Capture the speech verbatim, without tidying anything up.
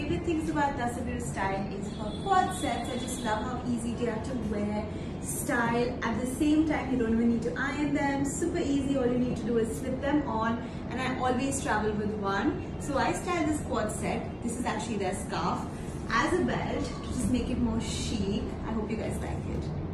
favorite things about Tasuvure style is her quad sets. I just love how easy they are to wear, style. At the same time, you don't even need to iron them. Super easy. All you need to do is slip them on, and I always travel with one. So I style this quad set. This is actually their scarf as a belt to just make it more chic. I hope you guys like it.